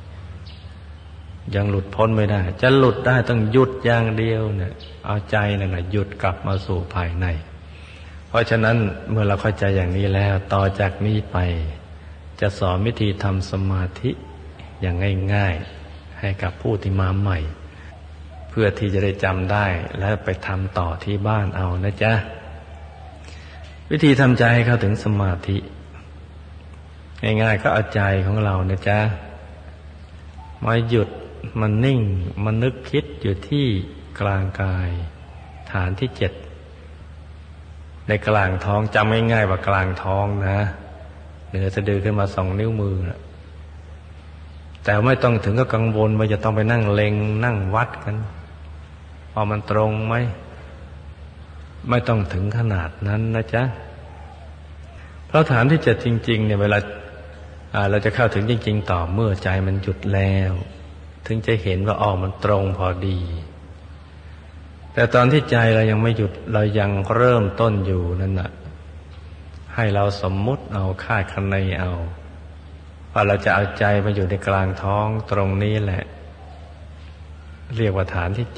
ยังหลุดพ้นไม่ได้จะหลุดได้ต้องหยุดอย่างเดียวเนี่ยเอาใจนั่นแหละหยุดกลับมาสู่ภายในเพราะฉะนั้นเมื่อเราเข้าใจอย่างนี้แล้วต่อจากนี้ไปจะสอนวิธีทำสมาธิอย่างง่ายๆให้กับผู้ที่มาใหม่เพื่อที่จะได้จำได้และไปทำต่อที่บ้านเอานะจ๊ะวิธีทำใจให้เข้าถึงสมาธิง่ายๆก็เอาใจของเรานะจ๊ะมาหยุดมันนิ่งมันนึกคิดอยู่ที่กลางกายฐานที่7ในกลางท้องจำง่ายๆว่ากลางท้องนะเหนือสะดือขึ้นมา2 นิ้วมือนะแต่ไม่ต้องถึงกับกังวลว่าจะต้องไปนั่งเล็งนั่งวัดกันพอมันตรงไหมไม่ต้องถึงขนาดนั้นนะจ๊ะเพราะฐานที่7จริงๆเนี่ยเวลาเราจะเข้าถึงจริงๆต่อเมื่อใจมันหยุดแล้วถึงจะเห็นว่ามันตรงพอดีแต่ตอนที่ใจเรายังไม่หยุดเรายังเริ่มต้นอยู่นั่นน่ะให้เราสมมุติเอาคาดคะเนเอาว่าเราจะเอาใจมาอยู่ในกลางท้องตรงนี้แหละเรียกว่าฐานที่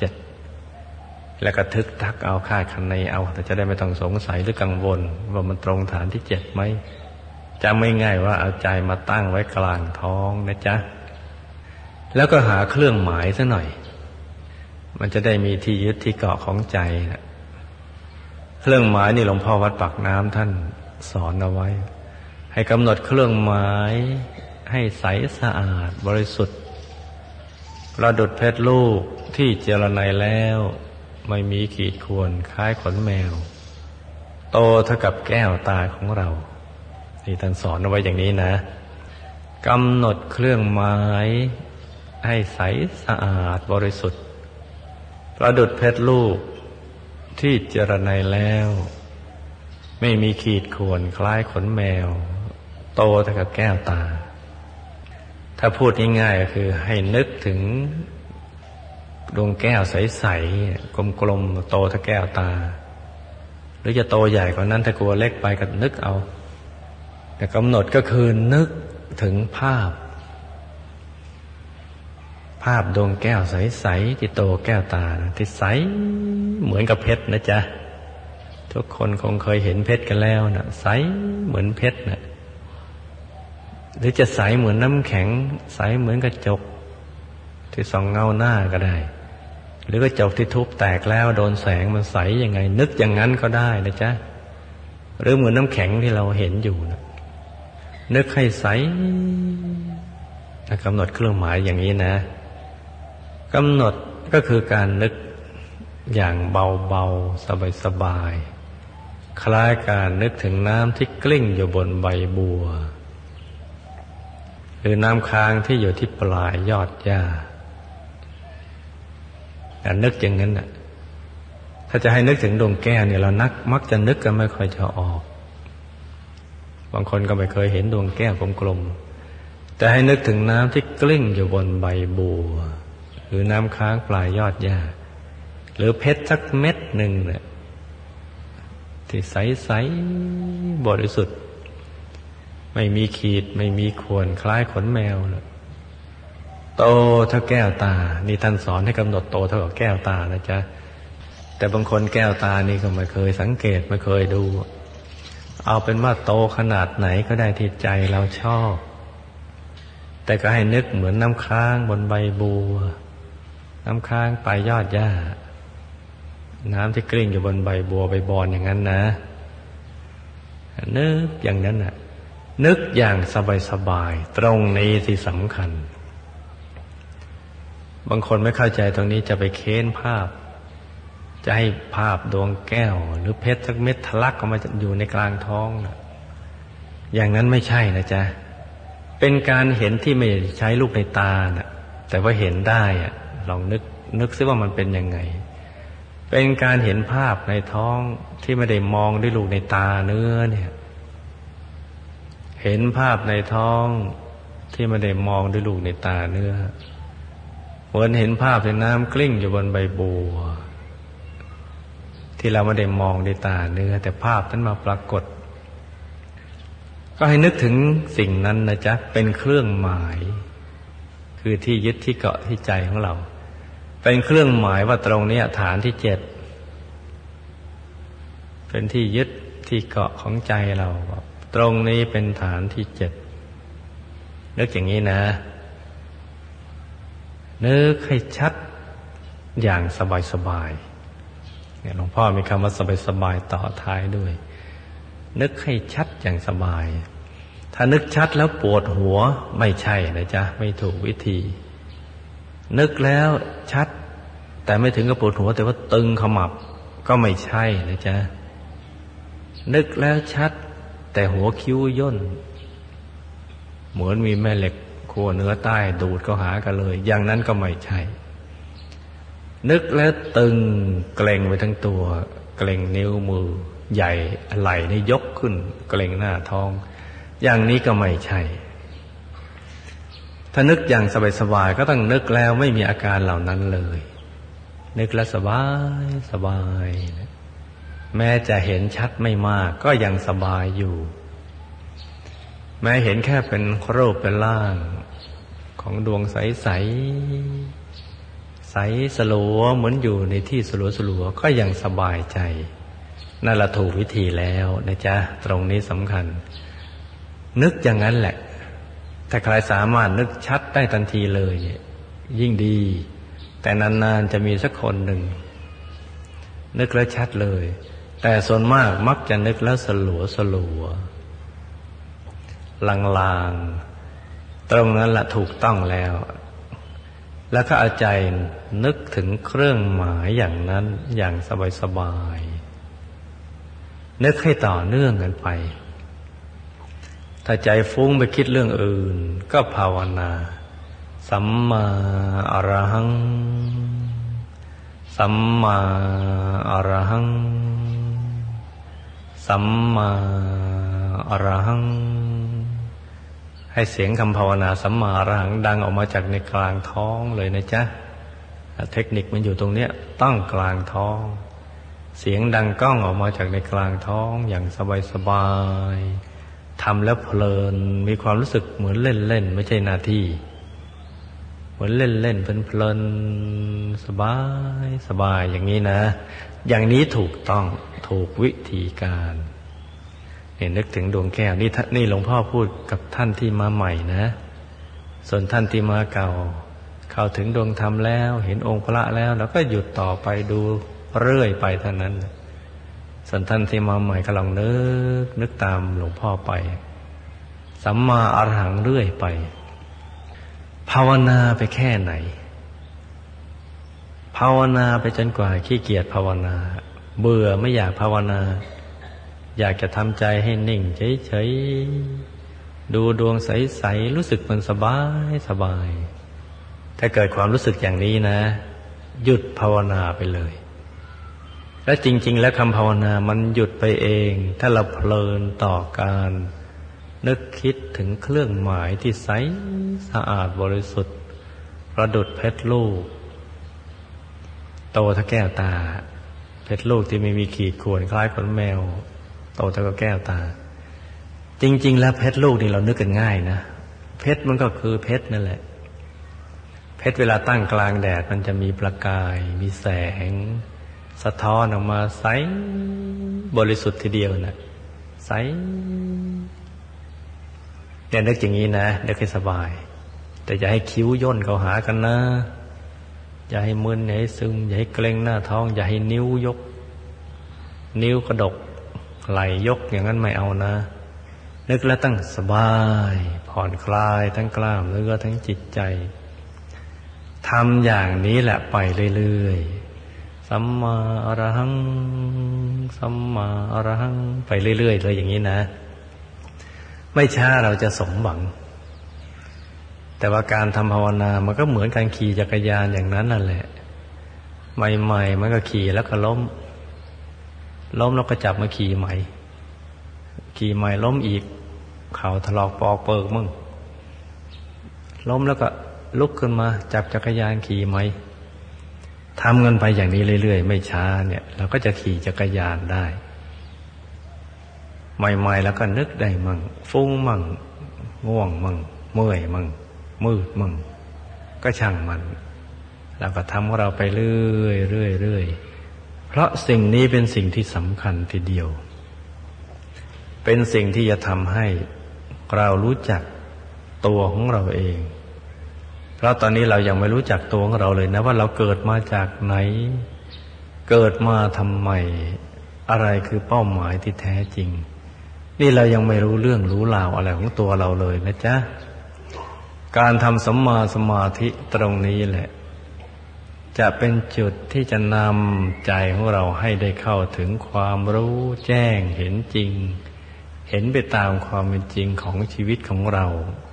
7แล้วก็ทึกทักเอาคาดคะเนเอาแต่จะได้ไม่ต้องสงสัยหรือกังวลว่ามันตรงฐานที่7ไหมจำไม่ง่ายว่าเอาใจมาตั้งไว้กลางท้องนะจ๊ะแล้วก็หาเครื่องหมายซะหน่อยมันจะได้มีที่ยึดที่เกาะของใจนะเครื่องหมายนี่หลวงพ่อวัดปากน้ำท่านสอนเอาไว้ให้กำหนดเครื่องหมายให้ใสสะอาดบริสุทธิ์ประดุจเพชรลูกที่เจรไนแล้วไม่มีขีดข่วนคล้ายขนแมวโตเท่ากับแก้วตาของเราที่ท่านสอนเอาไว้อย่างนี้นะกำหนดเครื่องหมายให้ใสสะอาดบริสุทธิ์ประดุจเพชรลูกที่เจรไนแล้วไม่มีขีดข่วนคล้ายขนแมวโตเท่ากับแก้วตาถ้าพูดง่ายๆก็คือให้นึกถึงดวงแก้วใสๆกลมๆโตเท่าแก้วตาหรือจะโตใหญ่กว่านั้นถ้ากลัวเล็กไปก็นึกเอาแต่กำหนดก็คือนึกถึงภาพดวงแก้วใสๆที่โตแก้วตาที่ใสเหมือนกับเพชรนะจ๊ะทุกคนคงเคยเห็นเพชรกันแล้วนะใสเหมือนเพชรนะหรือจะใสเหมือนน้ำแข็งใสเหมือนกระจกที่ส่องเงาหน้าก็ได้หรือกระจกที่ทุบแตกแล้วโดนแสงมันใสยังไงนึกอย่างนั้นก็ได้นะจ๊ะหรือเหมือนน้ำแข็งที่เราเห็นอยู่นะนึกให้ใสกำหนดเครื่องหมายอย่างนี้นะกำหนดก็คือการนึกอย่างเบาๆสบายๆคล้ายการนึกถึงน้ำที่กลิ้งอยู่บนใบบัวหรือน้ำค้างที่อยู่ที่ปลายยอดหญ้าการนึกอย่างนั้นน่ะถ้าจะให้นึกถึงดวงแก้วเนี่ยเรามักจะนึกกันไม่ค่อยจะออกบางคนก็ไม่เคยเห็นดวงแก้วกลมๆแต่ให้นึกถึงน้ำที่กลิ้งอยู่บนใบบัวหรือน้ำค้างปลายยอดหญ้าหรือเพชรสักเม็ดหนึ่งเนี่ยที่ใสๆบริสุทธิ์ไม่มีขีดไม่มีข่วนคล้ายขนแมวเลยโตเท่าแก้วตานี่ท่านสอนให้กำหนดโตเท่ากับแก้วตานะจ๊ะแต่บางคนแก้วตานี่ก็ไม่เคยสังเกตไม่เคยดูเอาเป็นว่าโตขนาดไหนก็ได้ที่ใจเราชอบแต่ก็ให้นึกเหมือนน้ำค้างบนใบบัวน้ำค้างปลายยอดหญ้าน้ำที่กลิ้งอยู่บนใบบัวใบบอนอย่างนั้นนะนึกอย่างนั้นน่ะนึกอย่างสบายๆตรงนี้ที่สำคัญบางคนไม่เข้าใจตรงนี้จะไปเค้นภาพจะให้ภาพดวงแก้วหรือเพชรสักเม็ดทะลักออกมาอยู่ในกลางท้องนะอย่างนั้นไม่ใช่นะจ๊ะเป็นการเห็นที่ไม่ใช้ลูกในตานะแต่ว่าเห็นได้อะลองนึกซิว่ามันเป็นยังไงเป็นการเห็นภาพในท้องที่ไม่ได้มองด้วยลูกในตาเนื้อเนี่ยเห็นภาพในท้องที่ไม่ได้มองด้วยลูกในตาเนื้อเหมือนเห็นภาพในน้ำกลิ้งอยู่บนใบบัวที่เราไม่ได้มองด้วยตาเนื้อแต่ภาพนั้นมาปรากฏก็ให้นึกถึงสิ่งนั้นนะจ๊ะเป็นเครื่องหมายคือที่ยึดที่เกาะที่ใจของเราเป็นเครื่องหมายว่าตรงนี้ฐานที่7เป็นที่ยึดที่เกาะของใจเราตรงนี้เป็นฐานที่7นึกอย่างนี้นะนึกให้ชัดอย่างสบายๆเนี่ยหลวงพ่อมีคำว่าสบายๆต่อท้ายด้วยนึกให้ชัดอย่างสบายถ้านึกชัดแล้วปวดหัวไม่ใช่นะจ๊ะไม่ถูกวิธีนึกแล้วชัดแต่ไม่ถึงกับปวดหัวแต่ว่าตึงขมับก็ไม่ใช่นะจ๊ะนึกแล้วชัดแต่หัวคิ้วย่นเหมือนมีแม่เหล็กขั้วเนื้อใต้ดูดเข้าหากันเลยอย่างนั้นก็ไม่ใช่นึกแล้วตึงเกร็งไปทั้งตัวเกร็งนิ้วมือใหญ่ไหล่นี่ยกขึ้นเกร็งหน้าท้องอย่างนี้ก็ไม่ใช่ถ้านึกอย่างสบายๆก็ต้องนึกแล้วไม่มีอาการเหล่านั้นเลยนึกแล้วสบายแม้จะเห็นชัดไม่มากก็ยังสบายอยู่แม้เห็นแค่เป็นรูปเป็นร่างของดวงใสใสใสสลัวเหมือนอยู่ในที่สลัวก็ยังสบายใจนั่นละถูกวิธีแล้วนะจ๊ะตรงนี้สำคัญนึกอย่างนั้นแหละถ้าใครสามารถนึกชัดได้ทันทีเลยยิ่งดีแต่นานๆจะมีสักคนหนึ่งนึกแล้วชัดเลยแต่ส่วนมากมักจะนึกแล้วสลัวลางๆตรงนั้นละถูกต้องแล้วแล้วก็เอาใจนึกถึงเครื่องหมายอย่างนั้นอย่างสบายๆนึกให้ต่อเนื่องกันไปถ้าใจฟุ้งไปคิดเรื่องอื่นก็ภาวนาสัมมาอรหังสัมมาอรหังสัมมาอรหังให้เสียงคำภาวนาสัมมาอรหังดังออกมาจากในกลางท้องเลยนะจ๊ะเทคนิคมันอยู่ตรงเนี้ยต้องกลางท้องเสียงดังก้องออกมาจากในกลางท้องอย่างสบายๆทำแล้วเพลินมีความรู้สึกเหมือนเล่นๆไม่ใช่หน้าที่เหมือนเล่นๆเพลินๆสบายอย่างนี้นะอย่างนี้ถูกต้องถูกวิธีการเนี่ยนึกถึงดวงแก้วนี่หลวงพ่อพูดกับท่านที่มาใหม่นะส่วนท่านที่มาเก่าเข้าถึงดวงธรรมแล้วเห็นองค์พระแล้วแล้วก็หยุดต่อไปดูเรื่อยไปเท่านั้นส่วนท่านที่มาใหม่ก็ลองนึกตามหลวงพ่อไปสัมมาอรหังเรื่อยไปภาวนาไปแค่ไหนภาวนาไปจนกว่าขี้เกียจภาวนาเบื่อไม่อยากภาวนาอยากจะทำใจให้นิ่งเฉยๆดูดวงใสๆรู้สึกมันสบายถ้าเกิดความรู้สึกอย่างนี้นะหยุดภาวนาไปเลยและจริงๆแล้วคำภาวนามันหยุดไปเองถ้าเราเพลินต่อการนึกคิดถึงเครื่องหมายที่ใสสะอาดบริสุทธิ์ประดุจเพชรลูกโตเท่าแก้วตาเพชรลูกที่ไม่มีขีดข่วนคล้ายขนแมวโตเท่ากับแก้วตาจริงๆแล้วเพชรลูกนี่เรานึกกันง่ายนะเพชรมันก็คือเพชรนั่นแหละเพชรเวลาตั้งกลางแดดมันจะมีประกายมีแสงสะท้อนออกมาใสบริสุทธิ์ทีเดียวนะใสเนี่ยนึกอย่างนี้นะนึกให้สบายแต่อย่าให้คิ้วย่นเข้าหากันนะอย่าให้มึนอย่าให้ซึมอย่าให้เกร็งหน้าท้องอย่าให้นิ้วยกนิ้วกระดกไหล่ยกอย่างนั้นไม่เอานะนึกแล้วตั้งสบายผ่อนคลายทั้งกล้ามเนื้อทั้งจิตใจทำอย่างนี้แหละไปเรื่อยๆสัมมาอรหังสัมมาอรหังไปเรื่อยๆเลยอย่างนี้นะไม่ช้าเราจะสมหวังแต่ว่าการทำภาวนามันก็เหมือนการขี่จักรยานอย่างนั้นนั่นแหละใหม่ๆมันก็ขี่แล้วก็ล้มแล้วก็จับมาขี่ใหม่ล้มอีกเข่าถลอกปอกเปิกมึงล้มแล้วก็ลุกขึ้นมาจับจักรยานขี่ใหม่ทำกันไปอย่างนี้เรื่อยๆไม่ช้าเนี่ยเราก็จะขี่จักรยานได้ใหม่ๆแล้วก็นึกได้มั่งฟุ้งมั่งง่วงมั่งเมื่อยมั่งมืดมั่งก็ช่างมันแล้วก็ทำของเราไปเรื่อยเพราะสิ่งนี้เป็นสิ่งที่สำคัญทีเดียวเป็นสิ่งที่จะทำให้เรารู้จักตัวของเราเองเพราะตอนนี้เรายังไม่รู้จักตัวของเราเลยนะว่าเราเกิดมาจากไหนเกิดมาทำไมอะไรคือเป้าหมายที่แท้จริงนี่เรายังไม่รู้เรื่องรู้ราวอะไรของตัวเราเลยนะจ๊ะการทำสัมมาสมาธิตรงนี้แหละจะเป็นจุดที่จะนำใจของเราให้ได้เข้าถึงความรู้แจ้งเห็นจริงเห็นไปตามความเป็นจริงของชีวิตของเรา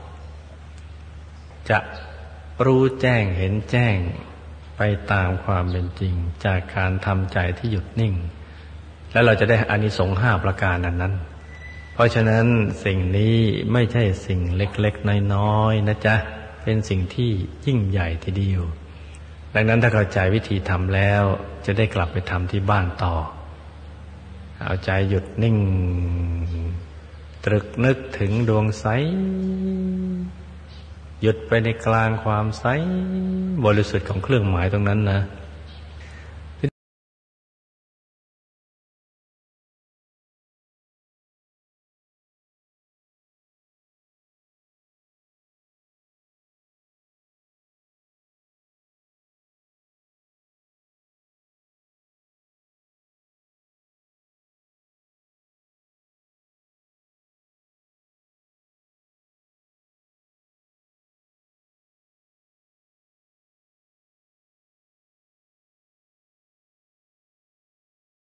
จะรู้แจ้งเห็นแจ้งไปตามความเป็นจริงจากการทำใจที่หยุดนิ่งแล้วเราจะได้อานิสงส์5ประการนั้นเพราะฉะนั้นสิ่งนี้ไม่ใช่สิ่งเล็กๆน้อยๆนะจ๊ะเป็นสิ่งที่ยิ่งใหญ่ทีเดียวดังนั้นถ้าเข้าใจวิธีทำแล้วจะได้กลับไปทำที่บ้านต่อเอาใจหยุดนิ่งตรึกนึกถึงดวงใสหยุดไปในกลางความใสบริสุทธิ์ของเครื่องหมายตรงนั้นนะ